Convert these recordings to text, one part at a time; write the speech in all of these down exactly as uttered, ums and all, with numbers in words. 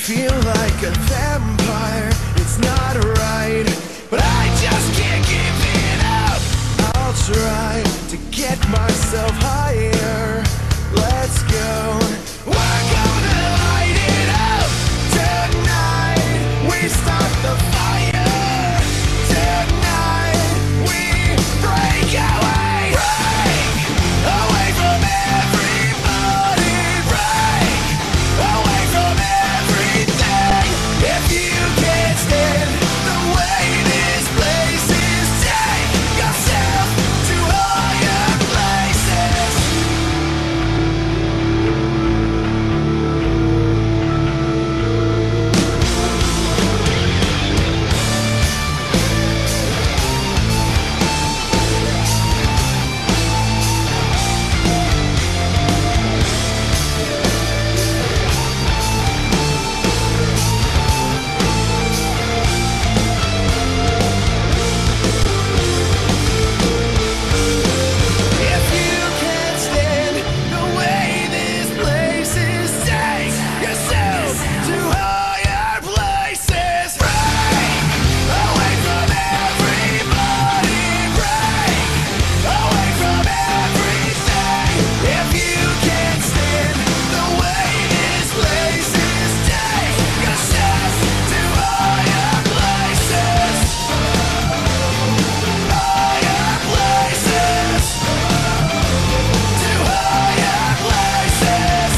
feel like a vampire. It's not right, but I just can't give it up. I'll try to get myself higher. Let's go. We're gonna light it up tonight. We start the fire tonight. We break away, break away from everybody, break away from everything. If you can't stand the way this place is, take yourself to higher places. If you can't stand the way this place is, take yourself to higher places. Break away from everybody, break away from everything. If you can't stand the way this place is, take yourself to higher places. Higher places. To higher places.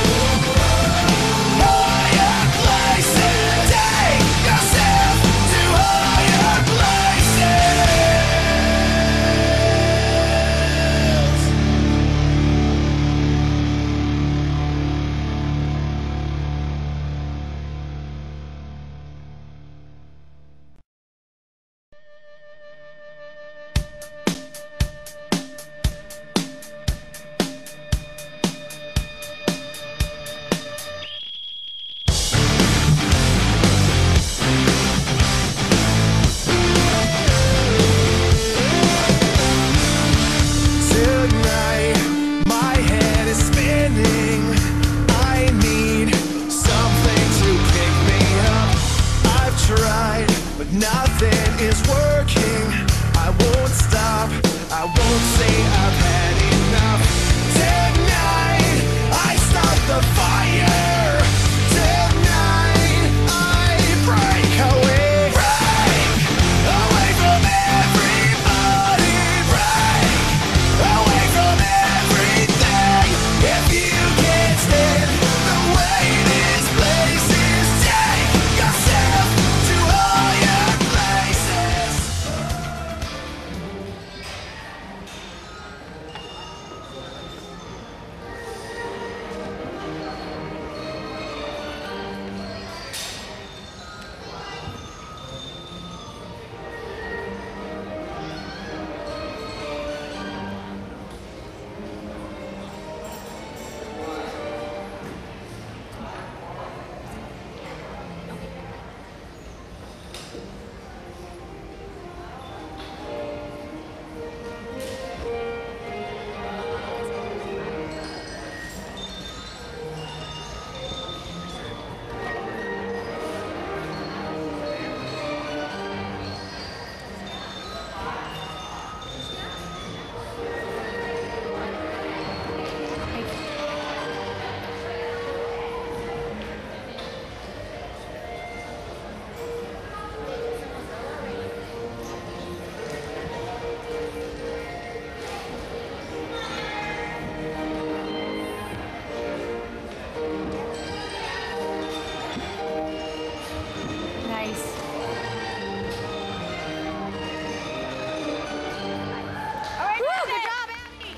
Higher places. Take yourself to higher places. Tonight, my head is spinning. I need something to pick me up. I've tried, but nothing is working. I won't stop. I won't say I've had enough. Tonight, I start the fire. Tonight, I break away. Break away from everybody. Break away from everything. If you can't stand the way this place is, take yourself to higher places. Nice. All right, good job, Abby.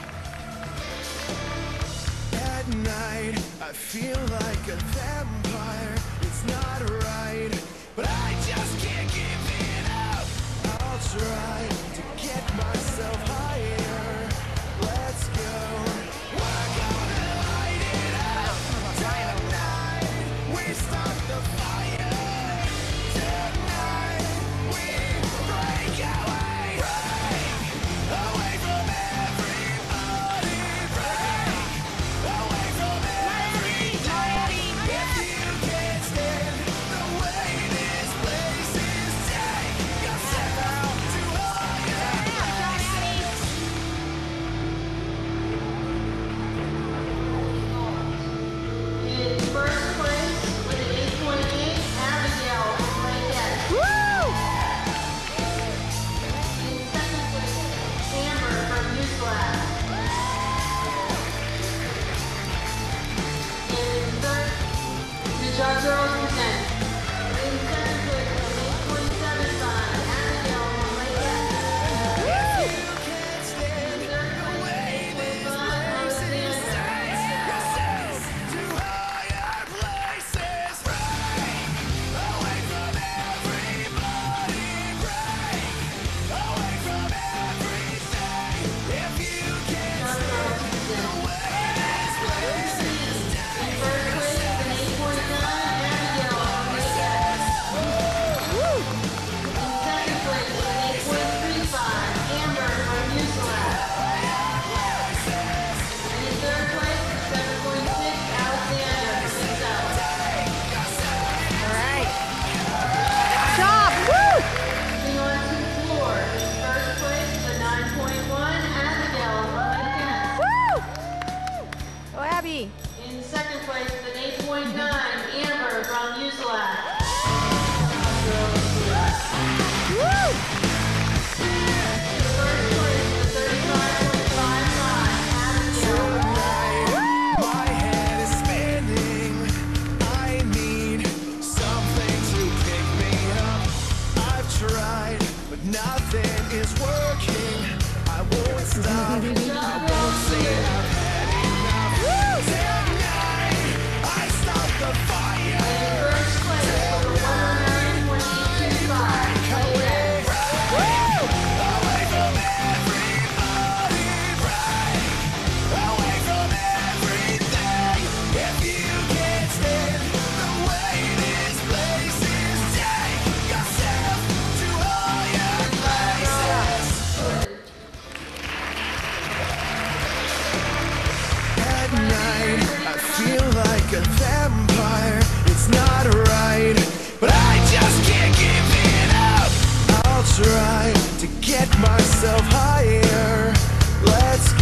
At night, I feel like a vampire. It's not right, but I just can't give it up. I'll try to get myself higher. Let's go. We're gonna light it up tonight. We start the fire tonight. We break away, break away from everybody, break away from everything. If you can't plan is working. I won't stop. I won't say I've had enough. Tonight, I start the fire. Away from everybody, right? Away from everything. If you can't stand the way this place is, take yourself to higher places. At night, I feel like a vampire. It's not right, but I just can't give it up. I'll try to get myself higher. Let's